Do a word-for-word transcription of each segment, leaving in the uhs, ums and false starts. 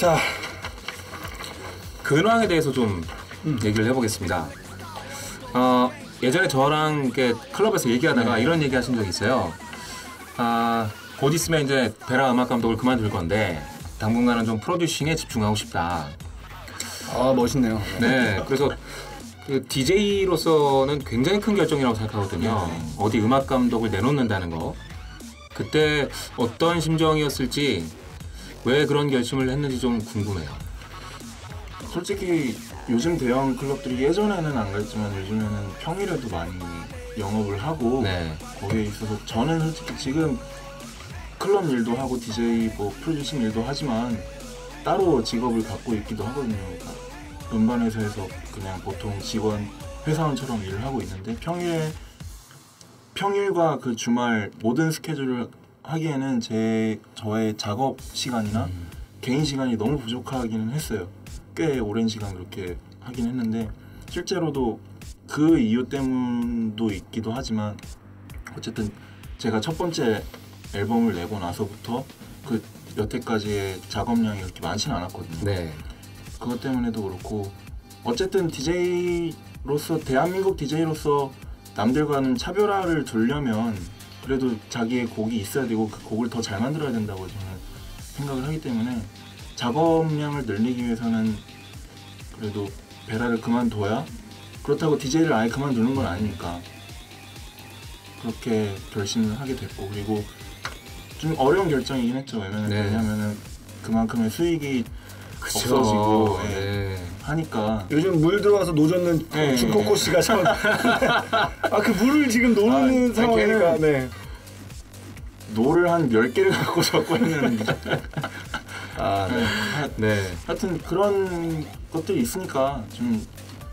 자, 근황에 대해서 좀 음. 얘기를 해보겠습니다. 어, 예전에 저랑 이렇게 클럽에서 얘기하다가 네. 이런 얘기 하신 적이 있어요. 아, 곧 있으면 이제 베라 음악 감독을 그만둘 건데 당분간은 좀 프로듀싱에 집중하고 싶다. 아, 멋있네요. 네, 그래서 그 디제이로서는 굉장히 큰 결정이라고 생각하거든요. 네. 어디 음악 감독을 내놓는다는 거. 그때 어떤 심정이었을지, 왜 그런 결심을 했는지 좀 궁금해요. 솔직히 요즘 대형 클럽들이 예전에는 안 그랬지만 요즘에는 평일에도 많이 영업을 하고 네. 거기에 있어서 저는 솔직히 지금 클럽 일도 하고 디제이 뭐 프로듀싱 일도 하지만 따로 직업을 갖고 있기도 하거든요. 그러니까 음반 회사에서 그냥 보통 직원 회사원처럼 일을 하고 있는데 평일에 평일과 그 주말 모든 스케줄을 하기에는 제 저의 작업 시간이나 음. 개인 시간이 너무 부족하기는 했어요. 꽤 오랜 시간 그렇게 하긴 했는데 실제로도 그 이유 때문도 있기도 하지만 어쨌든 제가 첫 번째 앨범을 내고 나서부터 그 여태까지의 작업량이 그렇게 많지는 않았거든요. 네. 그것 때문에도 그렇고 어쨌든 디제이로서 대한민국 디제이로서 남들과는 차별화를 두려면 그래도 자기의 곡이 있어야 되고 그 곡을 더 잘 만들어야 된다고 저는 생각을 하기 때문에 작업량을 늘리기 위해서는 그래도 베라를 그만둬야 그렇다고 디제이를 아예 그만두는 건 아니니까 그렇게 결심을 하게 됐고 그리고 좀 어려운 결정이긴 했죠. 왜냐면, 네. 왜냐면은 그만큼의 수익이 그쵸. 없어지고 예, 네. 하니까 요즘 물 들어와서 노젓는 네. 중코코 씨가 참 아 그 물을 지금 노는 아, 상황이니까 네. 노를 한 열 개를 갖고 자꾸 했는데 아, 네. 네. 하여튼 그런 것들이 있으니까 좀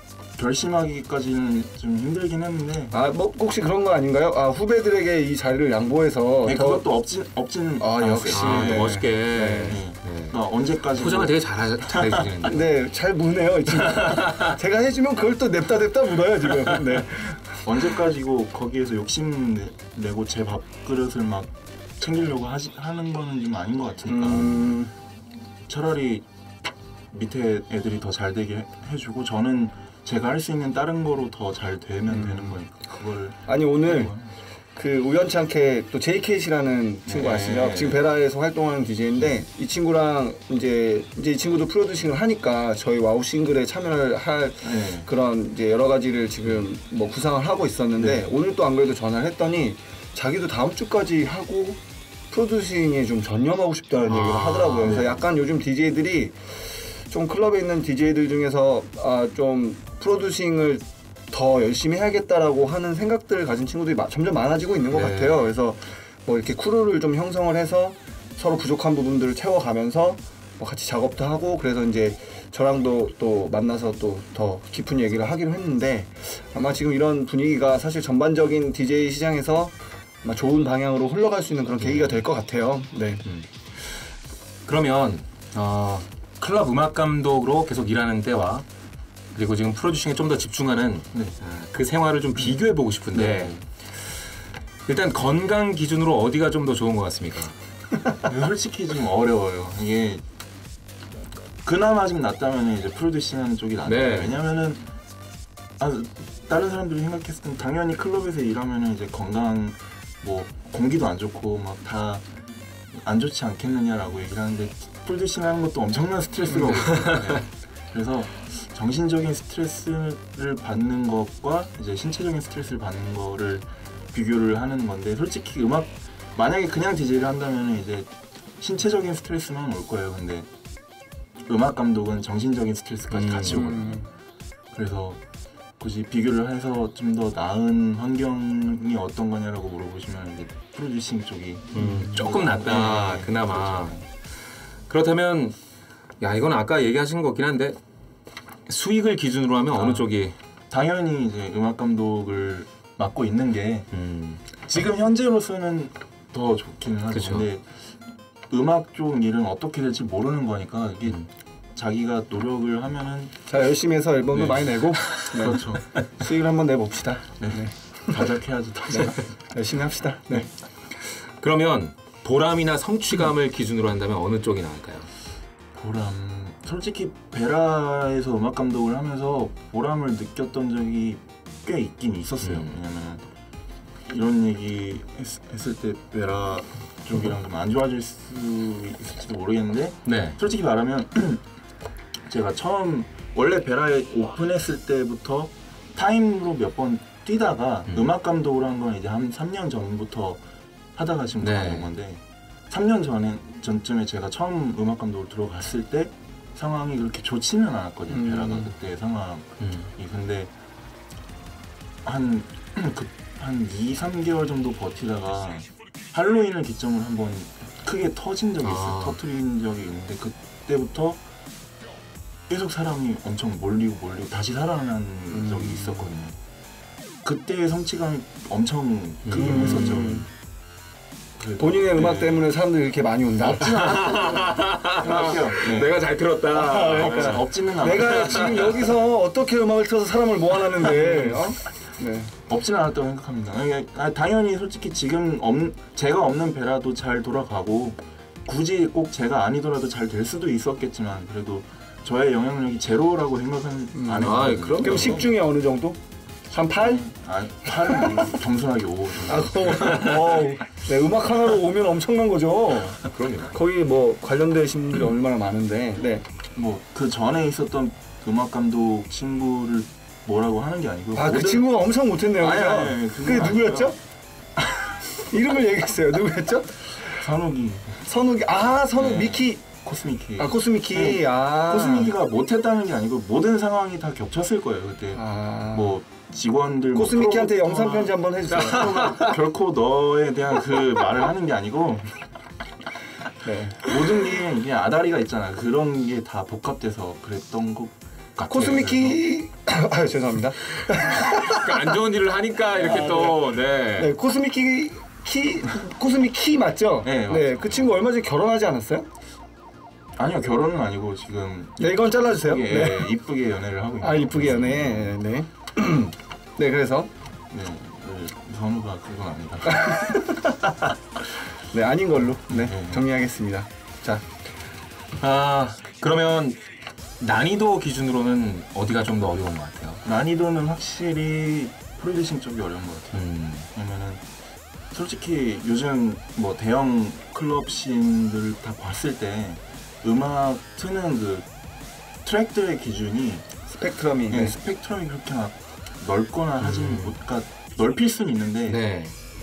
결심하기까지는 좀 힘들긴 했는데 아 뭐 혹시 그런 거 아닌가요? 아 후배들에게 이 자리를 양보해서 네, 더... 그것도 없진 없지는 아 역시 아, 네. 멋있게 네. 네. 네. 그러니까 언제까지 포장을 되게 잘 잘해주시는데 네, 잘 무네요 지금. 제가 해주면 그걸 또 냅다 냅다 묻어요 지금. 네. 언제까지고 거기에서 욕심 내고 제 밥그릇을 막 챙기려고 하시, 하는 거는 좀 아닌 것 같으니까 음... 차라리 밑에 애들이 더 잘 되게 해주고 저는 제가 할 수 있는 다른 거로 더 잘 되면 음. 되는 거니까 그걸 아니 오늘 그 우연찮게 또 제이케이씨라는 친구 네. 아시죠? 지금 베라에서 활동하는 디제이인데 이 친구랑 이제 이제 이 친구도 프로듀싱을 하니까 저희 와우 싱글에 참여를 할 네. 그런 이제 여러 가지를 지금 뭐 구상을 하고 있었는데 네. 오늘 또 안 그래도 전화를 했더니 자기도 다음 주까지 하고 프로듀싱에 좀 전념하고 싶다는 아, 얘기를 하더라고요. 그래서 네. 약간 요즘 디제이들이 좀 클럽에 있는 디제이들 중에서 아, 좀 프로듀싱을 더 열심히 해야겠다라고 하는 생각들을 가진 친구들이 마, 점점 많아지고 있는 것 네. 같아요. 그래서 뭐 이렇게 크루를 좀 형성을 해서 서로 부족한 부분들을 채워가면서 뭐 같이 작업도 하고 그래서 이제 저랑도 또 만나서 또 더 깊은 얘기를 하기로 했는데 아마 지금 이런 분위기가 사실 전반적인 디제이 시장에서 아마 좋은 방향으로 흘러갈 수 있는 그런 계기가 될 것 같아요. 네. 음. 그러면 어, 클럽 음악 감독으로 계속 일하는 때와 그리고 지금 프로듀싱에 좀 더 집중하는 네. 그 생활을 좀 비교해보고 싶은데 네. 일단 건강 기준으로 어디가 좀 더 좋은 것 같습니까? 솔직히 좀 어려워요. 이게 그나마 좀 낫다면 이제 프로듀싱하는 쪽이 낫죠. 네. 왜냐면은 아, 다른 사람들이 생각했을 땐 당연히 클럽에서 일하면은 이제 건강 뭐 공기도 안 좋고 막 다 안 좋지 않겠느냐라고 얘기를 하는데 프로듀싱하는 것도 엄청난 스트레스가 오거든요. 그래서 정신적인 스트레스를 받는 것과 이제 신체적인 스트레스를 받는 거를 비교를 하는 건데 솔직히 음악 만약에 그냥 디제이를 한다면 이제 신체적인 스트레스만 올 거예요. 근데 음악 감독은 정신적인 스트레스까지 음. 같이 오거든요. 그래서 굳이 비교를 해서 좀 더 나은 환경이 어떤 거냐라고 물어보시면 이제 프로듀싱 쪽이 음, 조금 낫다. 네, 그나마. 그렇죠. 그렇다면 야 이건 아까 얘기하신 거긴 한데 수익을 기준으로 하면 아, 어느 쪽이? 당연히 이제 음악 감독을 맡고 있는 게 음. 지금 현재로서는 더 좋기는 하죠. 그쵸. 근데 음악 쪽 일은 어떻게 될지 모르는 거니까 이게 음. 자기가 노력을 하면은 자 열심히 해서 앨범도 네. 많이 내고 네. 그렇죠. 수익을 한번 내봅시다. 네. 네. 다작해야지 다작. 네. 열심히 합시다. 네. 그러면 보람이나 성취감을 음. 기준으로 한다면 어느 쪽이 나을까요? 보람. 솔직히 베라에서 음악 감독을 하면서 보람을 느꼈던 적이 꽤 있긴 있었어요. 음. 왜냐면 이런 얘기 했, 했을 때 베라 쪽이랑 좀 안 좋아질 수 있을지도 모르겠는데 네. 솔직히 말하면 제가 처음 원래 베라에 오픈했을 때부터 타임으로 몇 번 뛰다가 음. 음악 감독을 한 건 이제 한 삼 년 전부터 하다가 지금 네. 가는 건데 삼 년 전에 전쯤에 제가 처음 음악 감독을 들어갔을 때 상황이 그렇게 좋지는 않았거든요. 음. 베라가 그때 상황이. 음. 근데 한, 그, 한 이, 삼 개월 정도 버티다가 할로윈을 기점으로 한번 크게 터진 적이 있어요. 아. 터트린 적이 있는데 그때부터 계속 사람이 엄청 몰리고 몰리고 다시 살아난 음. 적이 있었거든요. 그때의 성취감이 엄청 크긴 음. 했었죠. 본인의 네. 음악 때문에 사람들이 이렇게 많이 온다? 없지는 않았어요. 네. 내가 잘 들었다. 아, 그러니까. 없지는 않았어요. 내가 지금 여기서 어떻게 음악을 틀어서 사람을 모아놨는데 어? 네. 없지는 않았다고 생각합니다. 아니, 당연히 솔직히 지금 없, 제가 없는 베라도 잘 돌아가고 굳이 꼭 제가 아니더라도 잘 될 수도 있었겠지만 그래도 저의 영향력이 제로라고 생각은 음. 안 해요. 아, 그럼? 그럼 십 중에 어느 정도? 한 팔? 아, 팔은 겸손하게 오. 아, 어, 네, 음악 하나로 오면 엄청난 거죠. 그럼요. 거기 뭐 관련되신 분들이 음. 얼마나 많은데. 네. 뭐 그 전에 있었던 음악 감독 친구를 뭐라고 하는 게 아니고. 아, 그 친구가 엄청 못했네요. 아니, 아니, 아니, 그게 누구였죠? 이름을 얘기했어요. 누구였죠? 선욱이. 선욱이. 아, 선욱 네. 미키. 코스미키. 아, 코스미키. 네. 아. 코스미키가 못했다는 게 아니고 모든 상황이 다 겹쳤을 거예요. 그때. 아. 뭐 직원들 코스미키한테 뭐 영상 편지 한번 해주세요. 결코 너에 대한 그 말을 하는 게 아니고 네. 모든 게 이게 아다리가 있잖아. 그런 게 다 복합돼서 그랬던 것 같아요. 코스미키 아 죄송합니다. 안 좋은 일을 하니까 이렇게 아, 또 네. 네. 코스미키 키 코스미키 맞죠? 네. 네. 그 친구 얼마 전에 결혼하지 않았어요? 아니요, 결혼은 아니고 지금. 네, 이건 잘라주세요. 이쁘게, 네. 이쁘게 연애를 하고 있는. 아, 이쁘게 연애. 네. 네, 그래서 네, 그 선우가 그건 아니다. 네, 아닌 걸로. 네, 네. 정리하겠습니다. 자, 아 그러면 난이도 기준으로는 어디가 좀 더 어려운 것 같아요? 난이도는 확실히 프로듀싱 쪽이 어려운 것 같아요. 음. 왜냐면은 솔직히 요즘 뭐 대형 클럽 씬들 다 봤을 때 음악 트는 그 트랙들의 기준이 스펙트럼이 네, 스펙트럼이 그렇게 막 넓거나 하지는 음. 못, 그러니까 넓힐 수는 있는데 네.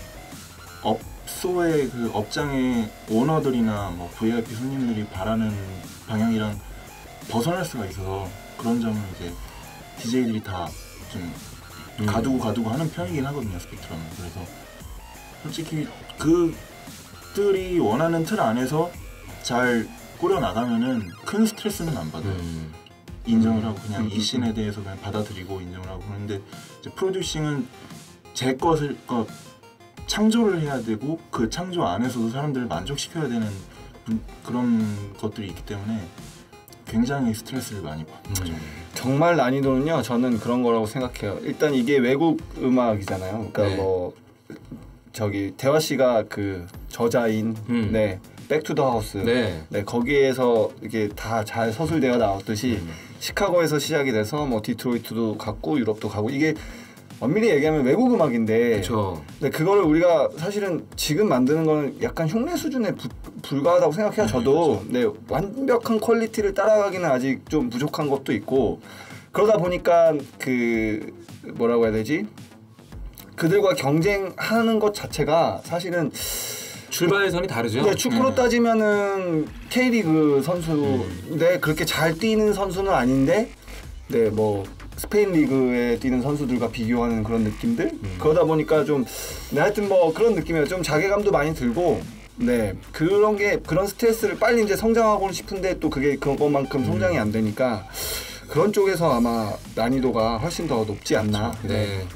업소의 그 업장의 오너들이나 뭐 브이아이피 손님들이 바라는 방향이랑 벗어날 수가 있어서 그런 점은 이제 디제이들이 다 좀 음. 가두고 가두고 하는 편이긴 하거든요, 스펙트럼은. 그래서 솔직히 그들이 원하는 틀 안에서 잘 꾸려 나가면은 큰 스트레스는 안 받아요. 음. 인정을 하고 그냥 음. 이 씬에 대해서 그냥 받아들이고 인정을 하고. 그런데 이제 프로듀싱은 제 것을 그 창조를 해야 되고 그 창조 안에서도 사람들을 만족시켜야 되는 그런 것들이 있기 때문에 굉장히 스트레스를 많이 받죠. 음. 정말 난이도는요, 저는 그런 거라고 생각해요. 일단 이게 외국 음악이잖아요. 그러니까 네. 뭐 저기 대화 씨가 그 저자인 음. 네. 백투더 하우스 네. 네, 거기에서 이게 다 잘 서술되어 나왔듯이 음. 시카고에서 시작이 돼서 뭐 디트로이트도 갔고 유럽도 가고 이게 엄밀히 얘기하면 외국 음악인데 그쵸. 네, 그거를 우리가 사실은 지금 만드는 거는 약간 흉내 수준에 부, 불과하다고 생각해요. 저도 음, 네, 완벽한 퀄리티를 따라가기는 아직 좀 부족한 것도 있고 그러다 보니까 그 뭐라고 해야 되지? 그들과 경쟁하는 것 자체가 사실은 출발선이 다르죠. 네, 축구로 네. 따지면은 K리그 선수인데 음. 그렇게 잘 뛰는 선수는 아닌데, 네, 뭐 스페인 리그에 뛰는 선수들과 비교하는 그런 느낌들. 음. 그러다 보니까 좀, 네, 하여튼 뭐 그런 느낌이에요. 좀 자괴감도 많이 들고, 네, 그런 게 그런 스트레스를 빨리 이제 성장하고 싶은데 또 그게 그것만큼 음. 성장이 안 되니까 그런 쪽에서 아마 난이도가 훨씬 더 높지 않나. 그렇죠. 네. 네.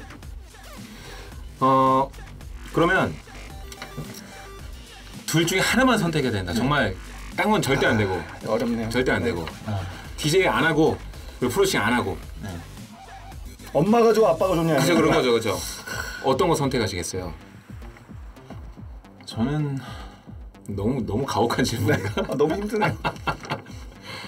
어 그러면. 둘 중에 하나만 선택해야 된다. 정말 딴 건 절대 안 되고. 아, 어렵네요. 절대 안 네. 되고. 아. 디제이 안 하고 그리고 프로듀싱 안 하고. 네. 엄마가 좋아, 아빠가 좋냐. 그죠, 그런 거죠, 그죠. 어떤 거 선택하시겠어요? 저는 너무 너무 가혹한 질문인가? 아, 너무 힘드네.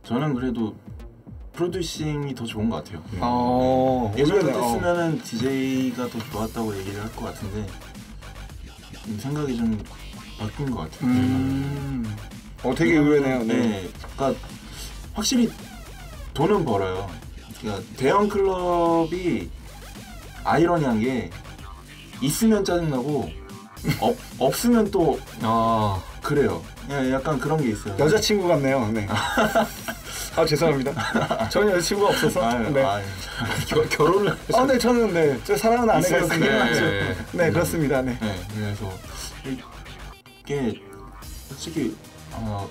저는 그래도 프로듀싱이 더 좋은 것 같아요. 음. 어, 예전에 의외네. 어. 했으면은 디제이가 더 좋았다고 얘기를 할 것 같은데 좀 생각이 좀 바뀐 것 같아요. 음. 어, 되게 의외네요. 네. 네, 그러니까 확실히 돈은 벌어요. 그러니까 대형 클럽이 아이러니한 게 있으면 짜증나고 없, 없으면 또 아, 그래요. 예, 약간 그런 게 있어요. 여자친구 같네요. 네. 아, 죄송합니다. 저는 여자친구가 없어서. 아유, 네. 아유. 결, 결혼을 아, 네, 저는 네, 저 사랑하는 아내가 있어요, 있습니다. 네. 네, 네, 그렇습니다. 네. 네, 그래서 이게 솔직히 어,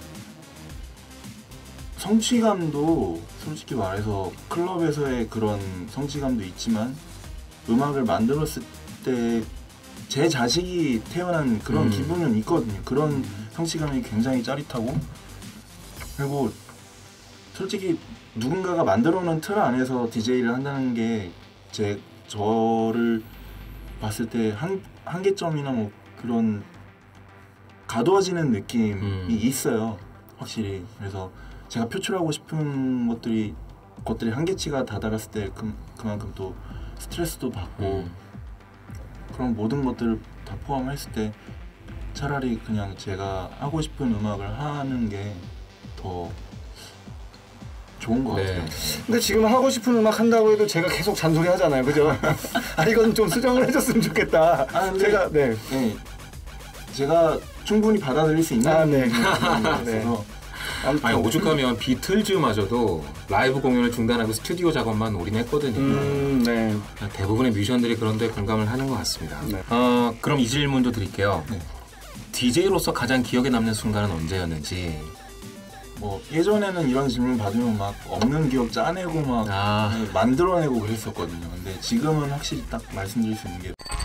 성취감도 솔직히 말해서 클럽에서의 그런 성취감도 있지만 음악을 만들었을 때 제 자식이 태어난 그런 음. 기분은 있거든요. 그런 성취감이 굉장히 짜릿하고 그리고 솔직히 누군가가 만들어놓은 틀 안에서 디제이를 한다는 게 제 저를 봤을 때 한, 한계점이나 뭐 그런 가두어지는 느낌이 음. 있어요. 확실히. 그래서 제가 표출하고 싶은 것들이 것들이 한계치가 다다랐을 때 그, 그만큼 또 스트레스도 받고 음. 그런 모든 것들을 다 포함했을 때 차라리 그냥 제가 하고 싶은 음악을 하는 게 더 좋은 것 네. 같아요. 근데 지금 하고 싶은 음악 한다고 해도 제가 계속 잔소리 하잖아요. 그죠? 아, 이건 좀 수정을 해줬으면 좋겠다. 아, 근데- 제가, 네. 네, 제가 충분히 받아들일 수 있는 아, 네. 부분이 네. 있어서 아무튼. 아니 오죽하면 비틀즈마저도 라이브 공연을 중단하고 스튜디오 작업만 올인했거든요. 음, 네. 대부분의 뮤지션들이 그런데 공감을 하는 것 같습니다. 네. 어, 그럼 이 질문도 드릴게요. 네. 디제이로서 가장 기억에 남는 순간은 언제였는지. 뭐 예전에는 이런 질문 받으면 막 없는 기억 짜내고 막 아. 네, 만들어내고 그랬었거든요. 근데 지금은 확실히 딱 말씀드릴 수 있는 게